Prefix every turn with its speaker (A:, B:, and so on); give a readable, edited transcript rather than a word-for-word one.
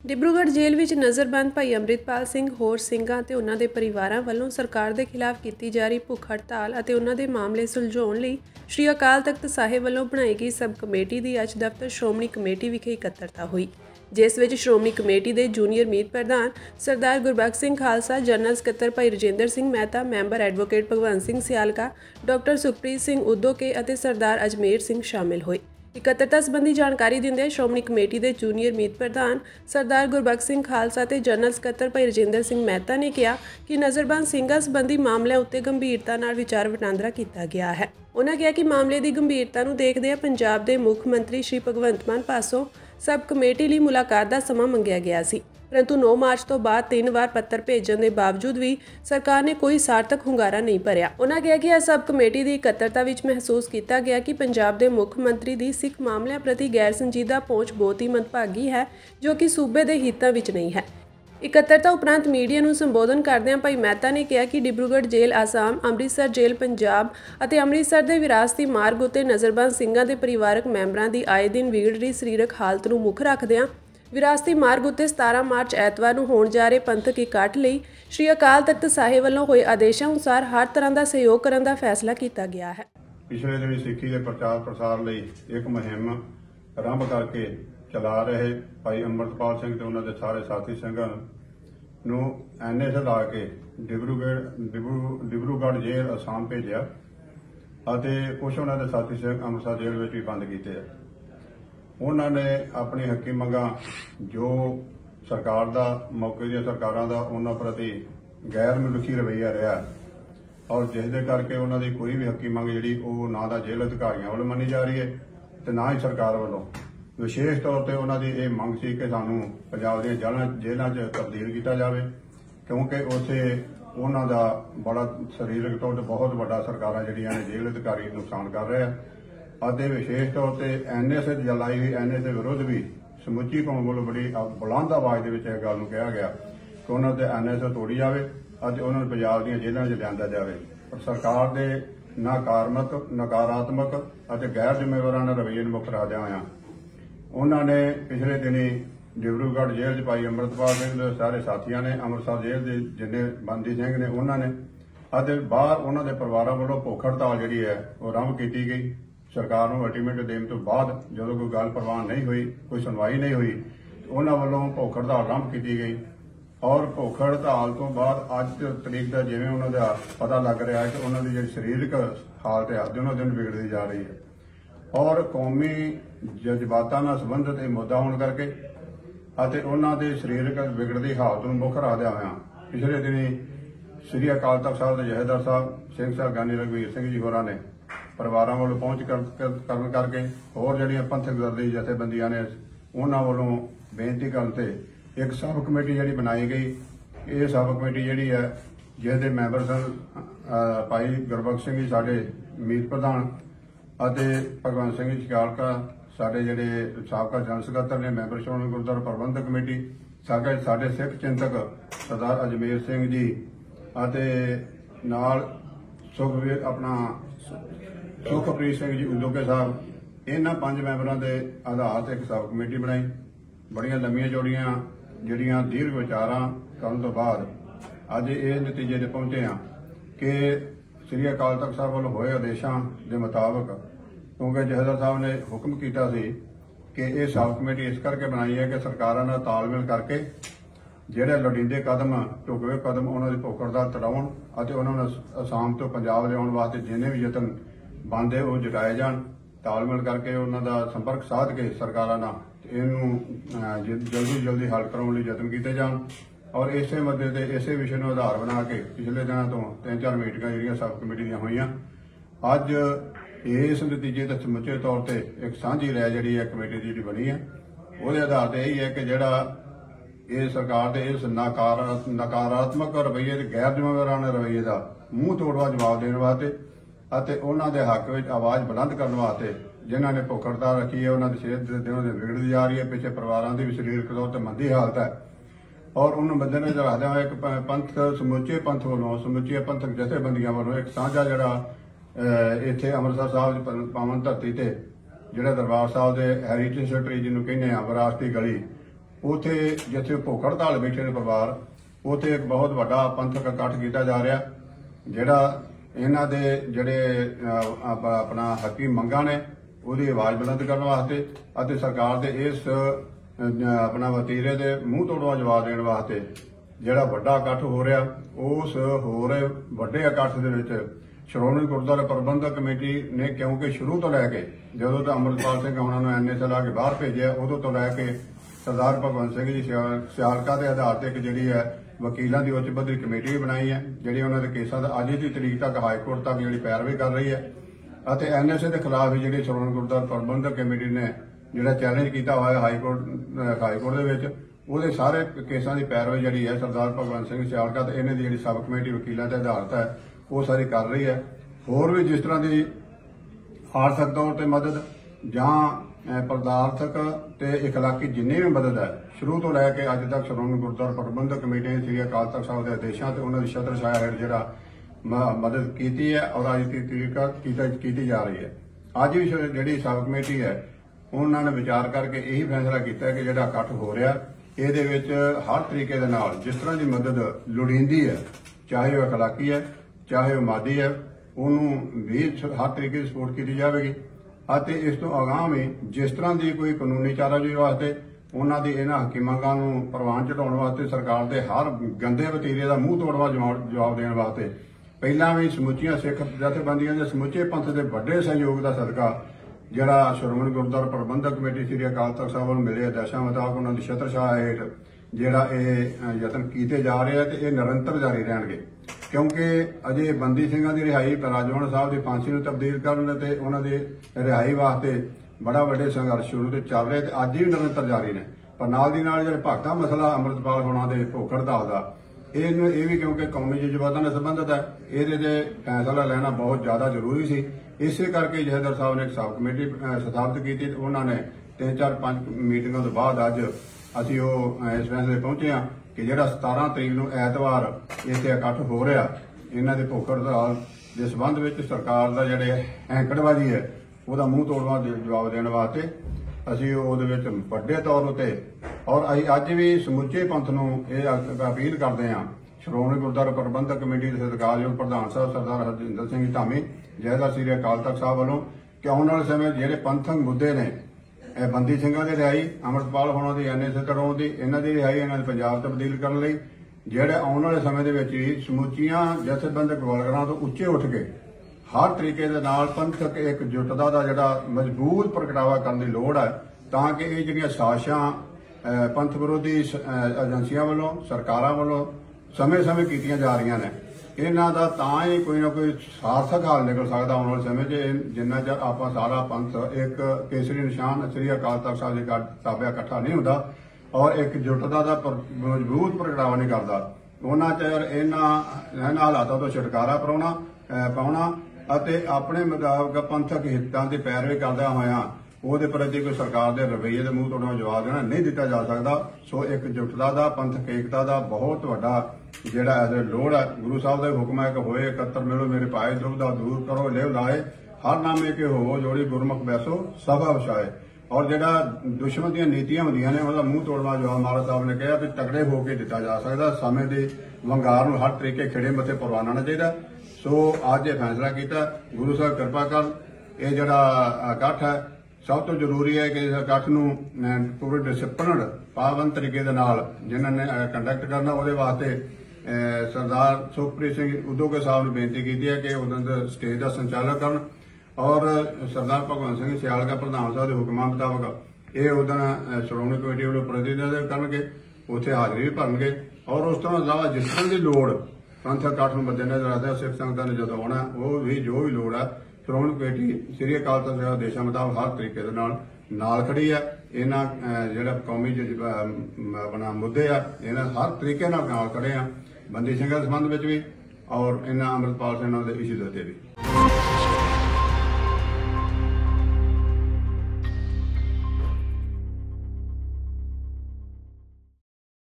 A: Dibrugarh jail विच नज़रबंद भाई अमृतपाल सिंह होर ਸਿੰਘਾਂ ਤੇ ਉਹਨਾਂ ਦੇ ਪਰਿਵਾਰਾਂ ਵੱਲੋਂ ਸਰਕਾਰ ਦੇ ਖਿਲਾਫ ਕੀਤੀ ਜਾ ਰਹੀ ਭੁੱਖ ਹੜਤਾਲ ਅਤੇ ਉਹਨਾਂ ਦੇ ਮਾਮਲੇ ਸੁਲਝਾਉਣ ਲਈ ਸ਼੍ਰੀ ਅਕਾਲ ਤਖਤ ਸਾਹਿਬ ਵੱਲੋਂ ਬਣਾਈ ਗਈ ਸਬ ਕਮੇਟੀ ਦੀ ਅੱਜ ਦਫ਼ਤਰ ਸ਼੍ਰੋਮਣੀ ਕਮੇਟੀ ਵਿਖੇ ਇਕੱਤਰਤਾ ਹੋਈ, ਜਿਸ ਵਿੱਚ ਸ਼੍ਰੋਮਣੀ ਕਮੇਟੀ ਦੇ ਜੂਨੀਅਰ ਮੀਤ ਪ੍ਰਧਾਨ ਸਰਦਾਰ ਗੁਰਬਖਸ਼ ਸਿੰਘ ਖਾਲਸਾ, ਜਨਰਲ ਸਕੱਤਰ Bhai Rajinder Singh Mehta, member advocate Bhagwant Singh Sialka, doctor Sukhpreet Singh Udoke ਅਤੇ ਸਰਦਾਰ ਅਜਮੇਰ ਸਿੰਘ ਸ਼ਾमिल ਹੋਏ। इकत्तरता संबंधी जानकारी दिंदे श्रोमणी कमेटी के जूनीयर मीत प्रधान सरदार गुरबख्श सिंह खालसा ते जनरल सकत्तर भाई रजिंदर सिंह मेहता ने कहा कि नज़रबंद ਸਿੰਘਾਂ संबंधी मामलों उत्ते गंभीरता नाल विचार वटांदरा किया गया है। उन्होंने कहा कि मामले की गंभीरता नूं देखदे पंजाब के मुख मंत्री श्री भगवंत मान पासों सब कमेटी लिए मुलाकात का समा मंगिया गया सी, परंतु 9 मार्च तो बाद 3 बार पत्र भेजने के बावजूद भी सरकार ने कोई सार्थक हुंगारा नहीं भरिया। उन्होंने कहा कि सब कमेटी की इकत्तरता विच महसूस किया गया कि पंजाब के मुख मंत्री की सिख मामलों प्रति गैर संजीदा पहुँच बहुत ही मंदभागी है, जो कि सूबे के हितों विच नहीं है। इकत्तरता उपरंत मीडिया को संबोधन करदे भाई मेहता ने कहा कि डिब्रूगढ़ जेल आसाम, अमृतसर जेल पंजाब और अमृतसर के विरासती मार्ग उत्ते नज़रबंद ਸਿੰਘਾਂ के परिवारक मैंबरों की आए दिन विगड़ रही सरीरक हालत को मुख रखदिआं विरासती मार्ग उत्ते 17 मार्च ਐਤਵਾਰ ਨੂੰ होण जा रहे पंथक इकट्ठ लई श्री अकाल तख्त साहिब ਵੱਲੋਂ ਹੋਏ आदेशों अनुसार हर तरह का सहयोग करने का फैसला किया गया है।
B: पिछले दिन सिक्खी के प्रचार प्रसार लई एक मुहिम आरंभ करके चला रहे भाई अमृतपाल सिंह ते उन्हां दे सारे साथी ਸਿੰਘਾਂ ਨੂੰ NS ला के डिब्रूगढ़ जेल आसाम भेजिया ਅਤੇ ਕੁਝ ਉਹਨਾਂ ਦੇ ਸਾਥੀ ਸਿੰਘ ਅੰਮ੍ਰਿਤਸਰ जेल ਵਿੱਚ भी बंद ਕੀਤੇ ਆ। उन्होंने अपनी हकी मंगा जो सरकार का मौके दी सरकारां दा उन्हां प्रति गैर मुल्की रवैया रहा और जिस दे करके उन्होंने कोई भी हकी मंग जी ना तो जेल अधिकारियों वालों मनी जा रही है तो ना ही सरकार वालों। विशेष तौर पर उन्होंने ये मंग सी कि सानू पंजाब दी जेलों च तब्दील किया जाए, क्योंकि उत्थे उन्हां दा बड़ा सरीरक तौर पर बहुत बड़ा सरकारां जिहड़ियां ने जेल अधिकारी नुकसान कर रहे हैं। ਅਤੇ विशेष तौर पर NS जलाई हुई NS के विरुद्ध भी ਸਮੁੱਚੀ ਕੌਮ ਵੱਲੋਂ ਬੜੀ ਬੁਲੰਦ ਆਵਾਜ਼ ਦੇ ਵਿੱਚ ਇਹ ਗੱਲ ਨੂੰ ਕਿਹਾ ਗਿਆ ਕਿ ਉਹਨਾਂ ਤੇ NS ਤੋੜੀ ਜਾਵੇ ਅਤੇ ਉਹਨਾਂ ਨੂੰ ਪੰਜਾਬ ਦੀਆਂ ਜੇਲ੍ਹਾਂ 'ਚ ਲਿਆਂਦਾ ਜਾਵੇ। ਪਰ ਸਰਕਾਰ ਦੇ ਨਕਾਰਾਤਮਕ ਅਤੇ ਗੈਰ ਜ਼ਿੰਮੇਵਾਰਾਨਾ ਰਵੱਈਏ ਨੂੰ ਮੁੱਖ ਰੱਖਦਿਆਂ ਹੋਇਆਂ ਉਹਨਾਂ ਨੇ ਪਿਛਲੇ ਦਿਨੀ ਡਿਬਰੂਗੜ੍ਹ ਜੇਲ੍ਹ 'ਚ ਭਾਈ ਅਮਰਿਤਪਾਲ ਸਿੰਘ ਦੇ ਸਾਰੇ ਸਾਥੀਆਂ ਨੇ, ਅੰਮ੍ਰਿਤਸਰ ਜੇਲ੍ਹ ਦੇ ਜਿੰਨੇ ਬੰਦੀ ਸਿੰਘ ਨੇ ਉਹਨਾਂ ਨੇ ਅਤੇ ਬਾਹਰ ਉਹਨਾਂ ਦੇ ਪਰਿਵਾਰਾਂ ਵੱਲੋਂ ਭੁੱਖ ਹੜਤਾਲ ਜਿਹੜੀ ਹੈ ਉਹ ਆਰੰਭ ਕੀਤੀ ਗਈ। सरकार को अल्टीमेट देने तो बाद जो कोई गल प्रवान नहीं हुई, कोई सुनवाई नहीं हुई, उन्होंने वालों भुख हड़ताल आरंभ की गई और भुख हड़ताल तो बाद अज तरीक का जिवें उन्होंने पता लग रहा है कि उन्होंने जी शरीरक हालत है दिनों दिन बिगड़ती जा रही है और कौमी जज्बातों नाल संबंधित यह मुद्दा होने करके उन्होंने शरीरक बिगड़ती हालत को मुख रखदिआं होइआं पिछले दिनी श्री अकाल तख्त साहिब के जथेदार साहब सिंह साहब ज्ञानी रघुवीर सिंह जी होरां ने परिवारों वालों पहुंच करके होर जिहड़ियां पंथक दर्दी जथेबंदियां ने उन्हां वालों बेनती करते एक सब कमेटी जिहड़ी बनाई गई। ये सब कमेटी जिहड़ी है जिसदे मैंबर सन भाई गुरबख्श सिंह जी साडे मीत प्रधान ਅਤੇ भगवंत सिंह जी सियालका साडे जिहड़े साबका जनरल सकत्तर ने, मैंबर श्रोमणी गुरुद्वारा प्रबंधक कमेटी साडे सिख चिंतक सरदार अजमेर सिंह जी ਅਤੇ नाल सुखवीर अपना सुखप्रीत सिंह जी उदोके साहब, इन्हां 5 मैंबरों के आधार एक सब कमेटी बनाई। बड़िया लंबियां चौड़ियां जिहड़ियां दीर्घ विचारां करन तो बाद अज ये नतीजे ते पहुंचे हैं कि श्री अकाल तख्त साहब वालों होए आदेशों के मुताबिक, क्योंकि जथेदार साहब ने हुक्म किया कि यह सब कमेटी इस करके बनाई है कि सरकारों नाल तालमेल करके ਜਿਹੜੇ ਲੋੜੀਂਦੇ कदम ਢੁਕਵੇਂ कदम उन्होंने भुख हड़ताल तड़ाउण ਅਤੇ ਉਹਨਾਂ ਨੂੰ ਆਸਾਮ ਤੋਂ ਪੰਜਾਬ ਲਿਆਉਣ ਵਾਸਤੇ ਜਿੰਨੇ ਵੀ ਯਤਨ ਬਣਦੇ ਉਹ ਜੁਟਾਏ ਜਾਣ। ਤਾਲਮੇਲ ਕਰਕੇ ਉਹਨਾਂ ਦਾ ਸੰਪਰਕ ਸਾਧ ਕੇ ਸਰਕਾਰਾਂ ਨਾਲ ਇਹਨੂੰ ਜਲਦੀ ਹੱਲ ਕਰਾਉਣ ਲਈ ਯਤਨ ਕੀਤੇ ਜਾਣ ਔਰ ਇਸੇ ਮੁੱਦੇ ਤੇ ਇਸੇ ਵਿਸ਼ੇ ਨੂੰ ਆਧਾਰ ਬਣਾ ਕੇ ਪਿਛਲੇ ਦਿਨਾਂ ਤੋਂ 3-4 ਮੀਟਿੰਗਾਂ ਜਿਹੜੀਆਂ ਸਬ ਕਮੇਟੀ ਦੀਆਂ ਹੋਈਆਂ ਅੱਜ ਇਸ ਨਤੀਜੇ ਤੇ ਸਮੁੱਚੇ ਤੌਰ ਤੇ ਇੱਕ ਸਾਂਝੀ ਰਾਏ ਜਿਹੜੀ ਹੈ ਕਮੇਟੀ ਦੀ ਜਿਹੜੀ ਬਣੀ ਹੈ ਉਹਦੇ ਆਧਾਰ ਤੇ ਇਹੀ ਹੈ ਕਿ ਜਿਹੜਾ ਇਹ ਸਰਕਾਰ ਦੇ ਇਸ ਨਕਾਰਾਤਮਕ ਰਵੱਈਏ ਤੇ ਗੈਰ ਜ਼ਿੰਮੇਵਾਰਾਨਾ ਰਵੱਈਏ ਦਾ ਮੂੰਹ ਤੋੜਵਾ ਜਵਾਬ ਦੇਣ ਵਾਸਤੇ ਅਤੇ ਉਹਨਾਂ ਦੇ ਹੱਕ ਵਿੱਚ ਆਵਾਜ਼ ਬੁਲੰਦ ਕਰਨ ਵਾਸਤੇ ਜਿਨ੍ਹਾਂ ਨੇ ਭੁੱਖ ਹੜਤਾਲ ਰੱਖੀ ਹੈ ਉਹਨਾਂ ਦੀ ਸਿਹਤ ਦਿਨੋਂ ਦਿਨ ਵਿਗੜਦੀ ਜਾ ਰਹੀ ਹੈ। ਪਿੱਛੇ ਪਰਿਵਾਰਾਂ ਦੀ ਵੀ ਸਰੀਰਕ ਤੌਰ ਤੇ ਮੰਦੀ ਹਾਲਤ ਹੈ ਔਰ ਉਹਨੂੰ ਮੱਦੇਨਜ਼ਰ ਰੱਖਦਿਆਂ ਹੋਇਆ ਇੱਕ ਪੰਥ ਸਮੁੱਚੇ ਪੰਥ ਵੱਲੋਂ ਸਮੁੱਚੀਆਂ ਪੰਥਕ ਜਥੇਬੰਦੀਆਂ ਵੱਲੋਂ ਇੱਕ ਸਾਂਝਾ ਜਿਹੜਾ ਇੱਥੇ ਅੰਮ੍ਰਿਤਸਰ ਸਾਹਿਬ ਦੀ ਪਾਵਨ ਧਰਤੀ ਤੇ ਜਿਹੜਾ ਦਰਬਾਰ ਸਾਹਿਬ ਦੇ ਹੈਰੀਟੇਜ ਸੈਕਟਰੀ ਜਿਹਨੂੰ ਕਹਿੰਦੇ ਆ ਵਿਰਾਸਤੀ ਗਲੀ ਉੱਥੇ ਜਿੱਥੇ ਭੁੱਖ ਹੜਤਾਲ ਬੈਠੇ ਨੇ ਪਰਿਵਾਰ, ਉੱਥੇ ਇੱਕ ਬਹੁਤ ਵੱਡਾ ਪੰਥਕ ਇਕੱਠ ਕੀਤਾ ਜਾ ਰਿਹਾ, ਜਿਹੜਾ ਇਹਨਾਂ ਦੇ ਜਿਹੜੇ ਆਪਣਾ ਹੱਕੀ ਮੰਗਾਂ ਨੇ ਉਹਦੀ ਆਵਾਜ਼ ਬੁਲੰਦ ਕਰਨ ਵਾਸਤੇ ਅਤੇ ਸਰਕਾਰ ਦੇ ਇਸ ਆਪਣਾ ਵਤੀਰੇ ਦੇ ਮੂੰਹ ਤੋੜਵਾ ਜਵਾਬ ਦੇਣ ਵਾਸਤੇ ਜਿਹੜਾ ਵੱਡਾ ਇਕੱਠ ਹੋ ਰਿਹਾ, ਉਸ ਹੋ ਰਹੇ ਵੱਡੇ ਇਕੱਠ ਦੇ ਵਿੱਚ ਸ਼੍ਰੋਮਣੀ ਗੁਰਦੁਆਰਾ ਪ੍ਰਬੰਧਕ ਕਮੇਟੀ ਨੇ, ਕਿਉਂਕਿ ਸ਼ੁਰੂ ਤੋਂ ਲੈ ਕੇ ਜਦੋਂ ਤੋਂ ਅੰਮ੍ਰਿਤਪਾਲ ਸਿੰਘ ਉਹਨਾਂ ਨੂੰ ਐਨਐਸਏ ਲਾ ਕੇ ਬਾਹਰ ਭੇਜਿਆ, ਉਦੋਂ ਤੋਂ ਲੈ ਕੇ ਸਰਦਾਰ ਭਗਵੰਤ ਸਿੰਘ ਜੀ ਸਿਆਲਕਾ ਦੇ ਆਧਾਰ ਤੇ ਇੱਕ ਜਿਹੜੀ ਹੈ ਵਕੀਲਾਂ ਦੀ ਉੱਚ ਪੱਧਰੀ ਕਮੇਟੀ ਵੀ ਬਣਾਈ ਹੈ, ਜਿਹੜੀ ਉਹਨਾਂ ਦੇ ਕੇਸਾਂ ਦਾ ਅੱਜ ਦੀ ਤਰੀਕ ਤੱਕ ਹਾਈ ਕੋਰਟ ਤੱਕ ਜਿਹੜੀ ਪੈਰਵੀ ਕਰ ਰਹੀ ਹੈ। ਅਤੇ ਐਨਐਸਏ ਦੇ ਖਿਲਾਫ ਜਿਹੜੀ ਸ਼੍ਰੋਮਣੀ ਗੁਰਦੁਆਰਾ ਪ੍ਰਬੰਧਕ ਕਮੇਟੀ ਨੇ ਜਿਹੜਾ ਚੈਲੰਜ ਕੀਤਾ ਹੋਇਆ ਹਾਈ ਕੋਰਟ ਦੇ ਵਿੱਚ, ਉਹਦੇ ਸਾਰੇ ਕੇਸਾਂ ਦੀ ਪੈਰਵੀ ਜਿਹੜੀ ਹੈ ਸਰਦਾਰ ਭਗਵੰਤ ਸਿੰਘ ਸਿਆਲਕਾ ਤੇ ਇਹਨਾਂ ਦੀ ਜਿਹੜੀ ਸਬ ਕਮੇਟੀ ਵਕੀਲਾਂ ਤੇ ਆਧਾਰਿਤ ਹੈ ਉਹ ਸਾਰੀ ਕਰ ਰਹੀ ਹੈ। ਹੋਰ ਵੀ ਜਿਸ ਤਰ੍ਹਾਂ ਦੀ ਆਰਥਿਕ ਤੌਰ ਤੇ ਮਦਦ ਜਾਂ ਪਦਾਰਥਕ ਤੇ ਇਖਲਾਕੀ ਜਿੰਨੀ ਵੀ ਮਦਦ ਹੈ, ਸ਼ੁਰੂ ਤੋਂ ਲੈ ਕੇ ਅੱਜ ਤੱਕ ਸ਼੍ਰੋਮਣੀ ਗੁਰਦੁਆਰਾ ਪ੍ਰਬੰਧਕ ਕਮੇਟੀ ਨੇ ਸ੍ਰੀ ਅਕਾਲ ਤਖਤ ਸਾਹਿਬ ਦੇ ਆਦੇਸ਼ਾਂ ਤੇ ਉਹਨਾਂ ਦੀ ਛਤਰ ਛਾਇਆ ਹੇਠ ਜਿਹੜਾ ਮਦਦ ਕੀਤੀ ਹੈ ਔਰ ਅੱਜ ਦੀ ਤਰੀਕ ਕੀਤੀ ਜਾ ਰਹੀ ਹੈ। ਅੱਜ ਵੀ ਜਿਹੜੀ ਸਬ ਕਮੇਟੀ ਹੈ ਉਹਨਾਂ ਨੇ ਵਿਚਾਰ ਕਰਕੇ ਇਹੀ ਫੈਸਲਾ ਕੀਤਾ ਕਿ ਜਿਹੜਾ ਇਕੱਠ ਹੋ ਰਿਹਾ ਇਹਦੇ ਵਿੱਚ ਹਰ ਤਰੀਕੇ ਦੇ ਨਾਲ ਜਿਸ ਤਰ੍ਹਾਂ ਦੀ ਮਦਦ ਲੋੜੀਂਦੀ ਹੈ, ਚਾਹੇ ਉਹ ਇਖਲਾਕੀ ਹੈ ਚਾਹੇ ਉਹ ਮਾਦੀ ਹੈ, ਉਹਨੂੰ ਵੀ ਹਰ ਤਰੀਕੇ ਦੀ ਸਪੋਰਟ ਕੀਤੀ ਜਾਵੇਗੀ। ਅਤੇ ਇਸ ਤੋਂ ਅਗਾਂਹ ਵੀ ਜਿਸ ਤਰ੍ਹਾਂ ਦੀ ਕੋਈ ਕਾਨੂੰਨੀ ਚਾਰਾਜੋਈ ਵਾਸਤੇ ਉਹਨਾਂ ਦੀ ਇਹਨਾਂ ਹੱਕੀ ਮੰਗਾਂ ਨੂੰ ਪ੍ਰਵਾਨ ਚੜਾਉਣ ਵਾਸਤੇ ਸਰਕਾਰ ਦੇ ਹਰ ਗੰਦੇ ਵਤੀਰੇ ਦਾ ਮੂੰਹ ਤੋੜਵਾ ਜਵਾਬ ਦੇਣ ਵਾਸਤੇ ਪਹਿਲਾਂ ਵੀ ਸਮੁੱਚੀਆਂ ਸਿੱਖ ਜਥੇਬੰਦੀਆਂ ਦੇ ਸਮੁੱਚੇ ਪੰਥ ਦੇ ਵੱਡੇ ਸਹਿਯੋਗ ਦਾ ਸਦਕਾ ਜਿਹੜਾ ਸ਼੍ਰੋਮਣੀ ਗੁਰਦੁਆਰਾ ਪ੍ਰਬੰਧਕ ਕਮੇਟੀ ਸ੍ਰੀ ਅਕਾਲ ਤਖਤ ਸਾਹਿਬ ਵੱਲੋਂ ਮਿਲੇ ਆਦੇਸ਼ਾਂ ਮੁਤਾਬਕ ਉਹਨਾਂ ਦੀ ਛਤਰ ਛਾਇਆ ਹੇਠ ਜਿਹੜਾ ਇਹ ਯਤਨ ਕੀਤੇ ਜਾ ਰਹੇ ਆ ਤੇ ਇਹ ਨਿਰੰਤਰ ਜਾਰੀ ਰਹਿਣਗੇ, ਕਿਉਂਕਿ ਅਜੇ ਬੰਦੀ ਸਿੰਘਾਂ ਦੀ ਰਿਹਾਈ ਰਾਜਵੰਡ ਸਾਹਿਬ ਦੀ ਫਾਂਸੀ ਨੂੰ ਤਬਦੀਲ ਕਰਨ ਤੇ ਉਹਨਾਂ ਦੀ ਰਿਹਾਈ ਵਾਸਤੇ ਬੜਾ ਵੱਡੇ ਸੰਘਰਸ਼ ਸ਼ੁਰੂ ਤੋਂ ਚੱਲ ਰਹੇ ਤੇ ਅੱਜ ਵੀ ਨਿਰੰਤਰ ਜਾਰੀ ਨੇ। ਪਰ ਨਾਲ ਦੀ ਨਾਲ ਜਿਹੜੇ ਭਗਤਾਂ ਮਸਲਾ ਅੰਮ੍ਰਿਤਪਾਲ ਹੋਣਾ ਦੇ ਭੁੱਖ ਹੜਤਾਲ ਦਾ ਇਹ ਵੀ ਕਿਉਂਕਿ ਕੌਮੀ ਜਜ਼ਬਾਤਾਂ ਨਾਲ ਸੰਬੰਧਿਤ ਹੈ, ਇਹਦੇ ਤੇ ਫੈਸਲਾ ਲੈਣਾ ਬਹੁਤ ਜ਼ਿਆਦਾ ਜ਼ਰੂਰੀ ਸੀ। ਇਸੇ ਕਰਕੇ ਜਥੇਦਾਰ ਸਾਹਿਬ ਨੇ ਇੱਕ ਸਬ ਕਮੇਟੀ ਸਥਾਪਿਤ ਕੀਤੀ ਤੇ ਉਹਨਾਂ ਨੇ 3-4-5 ਮੀਟਿੰਗਾਂ ਤੋਂ ਬਾਅਦ ਅੱਜ ਅਸੀਂ ਉਹ ਇਸ ਫੈਸਲੇ ਪਹੁੰਚੇ ਹਾਂ ਕਿ ਜਿਹੜਾ 17 ਤਰੀਕ ਨੂੰ ਐਤਵਾਰ ਇੱਥੇ ਇਕੱਠ ਹੋ ਰਿਹਾ, ਇਹਨਾਂ ਦੇ ਭੁੱਖ ਹੜਤਾਲ ਦੇ ਸਬੰਧ ਵਿੱਚ ਸਰਕਾਰ ਦਾ ਜਿਹੜੇ ਹੈਂਕੜਬਾਜ਼ੀ ਹੈ ਉਹਦਾ ਮੂੰਹ ਤੋੜਵਾ ਜਵਾਬ ਦੇਣ ਵਾਸਤੇ ਅਸੀਂ ਉਹਦੇ ਵਿੱਚ ਵੱਡੇ ਤੌਰ ਉੱਤੇ ਔਰ ਅਸੀਂ ਅੱਜ ਵੀ ਸਮੁੱਚੇ ਪੰਥ ਨੂੰ ਇਹ ਅਪੀਲ ਕਰਦੇ ਹਾਂ, ਸ਼੍ਰੋਮਣੀ ਗੁਰਦੁਆਰਾ ਪ੍ਰਬੰਧਕ ਕਮੇਟੀ ਦੇ ਸਤਿਕਾਰਯੋਗ ਪ੍ਰਧਾਨ ਸਾਹਿਬ ਸਰਦਾਰ ਹਰਜਿੰਦਰ ਸਿੰਘ ਧਾਮੀ ਜਥੇਦਾਰ ਸ੍ਰੀ ਅਕਾਲ ਤਖਤ ਸਾਹਿਬ ਵੱਲੋਂ ਕਿ ਆਉਣ ਵਾਲੇ ਸਮੇਂ ਜਿਹੜੇ ਪੰਥਕ ਮੁੱਦੇ ਨੇ, ਇਹ ਬੰਦੀ ਸਿੰਘਾਂ ਦੀ ਰਿਹਾਈ, ਅੰਮ੍ਰਿਤਪਾਲ ਹੋਣਾ ਦੀ ਐਨਐਸਏ ਕਰਾਉਣ ਦੀ, ਇਹਨਾਂ ਦੀ ਰਿਹਾਈ, ਇਹਨਾਂ ਨੂੰ ਪੰਜਾਬ ਤਬਦੀਲ ਕਰਨ ਲਈ ਜਿਹੜੇ ਆਉਣ ਵਾਲੇ ਸਮੇਂ ਦੇ ਵਿੱਚ ਹੀ ਸਮੁੱਚੀਆਂ ਜਥੇਬੰਦਕ ਵਰਗਰਾਂ ਤੋਂ ਉੱਚੇ ਉੱਠ ਕੇ ਹਰ ਤਰੀਕੇ ਦੇ ਨਾਲ ਪੰਥਕ ਇਕਜੁੱਟਤਾ ਦਾ ਜਿਹੜਾ ਮਜ਼ਬੂਤ ਪ੍ਰਗਟਾਵਾ ਕਰਨ ਦੀ ਲੋੜ ਹੈ, ਤਾਂ ਕਿ ਇਹ ਜਿਹੜੀਆਂ ਸਾਜ਼ਿਸ਼ਾਂ ਪੰਥ ਵਿਰੋਧੀ ਏਜੰਸੀਆਂ ਵੱਲੋਂ ਸਰਕਾਰਾਂ ਵੱਲੋਂ ਸਮੇਂ-ਸਮੇਂ ਕੀਤੀਆਂ ਜਾ ਰਹੀਆਂ ਨੇ, ਇਹਨਾਂ ਦਾ ਤਾਂ ਹੀ ਕੋਈ ਨਾ ਕੋਈ ਸਾਰਥਕ ਹੱਲ ਨਿਕਲ ਸਕਦਾ ਆਉਣ ਵਾਲੇ ਸਮੇਂ 'ਚ। ਜਿੰਨਾ ਚਿਰ ਆਪਾਂ ਸਾਰਾ ਪੰਥ ਇੱਕ ਕੇਸਰੀ ਨਿਸ਼ਾਨ ਸ੍ਰੀ ਅਕਾਲ ਤਖਤ ਸਾਹਿਬ ਦੇ ਤਾਬਿਆ ਇਕੱਠਾ ਨਹੀਂ ਹੁੰਦਾ ਔਰ ਇਕਜੁੱਟਤਾ ਦਾ ਮਜ਼ਬੂਤ ਪ੍ਰਗਟਾਵਾ ਨਹੀਂ ਕਰਦਾ, ਉਹਨਾਂ ਚਿਰ ਇਹਨਾਂ ਹਾਲਾਤਾਂ ਤੋਂ ਛੁਟਕਾਰਾ ਪਾਉਣਾ ਅਤੇ ਆਪਣੇ ਮੁਤਾਬਕ ਪੰਥਕ ਹਿੱਤਾਂ ਦੀ ਪੈਰਵੀ ਕਰਦਿਆਂ ਹੋਇਆਂ ਉਹਦੇ ਪ੍ਰਤੀ ਕੋਈ ਸਰਕਾਰ ਦੇ ਰਵੱਈਏ ਦੇ ਮੂੰਹ ਤੋੜਵਾ ਜਵਾਬ ਦੇਣਾ ਨਹੀਂ ਦਿੱਤਾ ਜਾ ਸਕਦਾ। ਸੋ ਇਕਜੁੱਟਤਾ ਦਾ, ਪੰਥਕ ਏਕਤਾ ਦਾ ਬਹੁਤ ਵੱਡਾ ਜਿਹੜਾ ਲੋੜ ਹੈ। ਗੁਰੂ ਸਾਹਿਬ ਦਾ ਹੁਕਮ ਹੈ ਕਿ ਹੋਏ ਇਕੱਤਰ ਮਿਲੋ ਮੇਰੇ ਭਾਏ ਦੁਬਦਾ ਦੂਰ ਕਰੋ ਲਿਵ ਲਾਏ ਹਰ ਨਾਮੇ ਕੇ ਹੋਵੋ ਜੋੜੀ ਗੁਰਮੁਖ ਬੈਸੋ ਸਭਾ ਵਛਾਏ। ਔਰ ਜਿਹੜਾ ਦੁਸ਼ਮਣ ਦੀਆਂ ਨੀਤੀਆਂ ਹੁੰਦੀਆਂ ਨੇ ਉਹਦਾ ਮੂੰਹ ਤੋੜਵਾ ਜਵਾਬ ਮਹਾਰਾਜ ਸਾਹਿਬ ਨੇ ਕਿਹਾ ਵੀ ਤਕੜੇ ਹੋ ਕੇ ਦਿੱਤਾ ਜਾ ਸਕਦਾ, ਸਮੇਂ ਦੇ ਵੰਗਾਰ ਨੂੰ ਹਰ ਤਰੀਕੇ ਖਿੜੇ ਮੱਥੇ ਪ੍ਰਵਾਨਣਾ ਚਾਹੀਦਾ। ਸੋ ਅੱਜ ਇਹ ਫੈਸਲਾ ਕੀਤਾ, ਗੁਰੂ ਸਾਹਿਬ ਕਿਰਪਾ ਕਰਨ ਇਹ ਜਿਹੜਾ ਇਕੱਠ ਹੈ ਸਭ ਤੋਂ ਜ਼ਰੂਰੀ ਹੈ ਕਿ ਇਸ ਇਕੱਠ ਨੂੰ ਪੂਰੇ ਡਿਸਪਲਿਨਡ ਪਾਬੰਦ ਤਰੀਕੇ ਦੇ ਨਾਲ ਜਿਨ੍ਹਾਂ ਨੇ ਕੰਡਕਟ ਕਰਨਾ, ਉਹਦੇ ਵਾਸਤੇ ਸਰਦਾਰ ਸੁਖਪ੍ਰੀਤ ਸਿੰਘ ਉਦੋਕੇ ਸਾਹਿਬ ਨੂੰ ਬੇਨਤੀ ਕੀਤੀ ਹੈ ਕਿ ਉਹਨਾਂ ਦੇ ਸਟੇਜ ਦਾ ਸੰਚਾਲਨ ਕਰਨ ਔਰ ਸਰਦਾਰ ਭਗਵੰਤ ਸਿੰਘ ਸਿਆਲਕਾ ਪ੍ਰਧਾਨ ਸਾਹਿਬ ਦੇ ਹੁਕਮਾਂ ਮੁਤਾਬਕ ਇਹ ਉਦੋਂ ਸ਼੍ਰੋਮਣੀ ਕਮੇਟੀ ਵੱਲੋਂ ਪ੍ਰਤੀਨਿਧਤਾ ਕਰਨਗੇ, ਉੱਥੇ ਹਾਜ਼ਰੀ ਵੀ ਭਰਨਗੇ ਔਰ ਉਸ ਤੋਂ ਇਲਾਵਾ ਜਿਸ ਤਰ੍ਹਾਂ ਦੀ ਲੋੜ ਪੰਥਕ ਇਕੱਠ ਨੂੰ ਮੱਦੇਨਜ਼ਰ ਰੱਖਦੇ ਸਿੱਖ ਸੰਗਤਾਂ ਨੇ ਜਦੋਂ ਆਉਣਾ ਉਹ ਵੀ ਜੋ ਵੀ ਲੋੜ ਹੈ ਸ਼੍ਰੋਮਣੀ ਕਮੇਟੀ ਸ੍ਰੀ ਅਕਾਲ ਤਖਤ ਸਾਹਿਬ ਦੇਸ਼ਾਂ ਮੁਤਾਬਕ ਹਰ ਤਰੀਕੇ ਦੇ ਨਾਲ ਖੜੀ ਹੈ। ਇਹਨਾਂ ਜਿਹੜਾ ਕੌਮੀ ਆਪਣਾ ਮੁੱਦੇ ਆ ਇਹਨਾਂ ਹਰ ਤਰੀਕੇ ਨਾਲ ਖੜੇ ਆ, ਬੰਦੀ ਸਿੰਘਾਂ ਦੇ ਸੰਬੰਧ ਵਿੱਚ ਵੀ ਔਰ ਇਹਨਾਂ ਅੰਮ੍ਰਿਤਪਾਲ ਸਿੰਘ ਦੇ ਇਸ਼ੂ ਦੇ ਉੱਤੇ ਵੀ।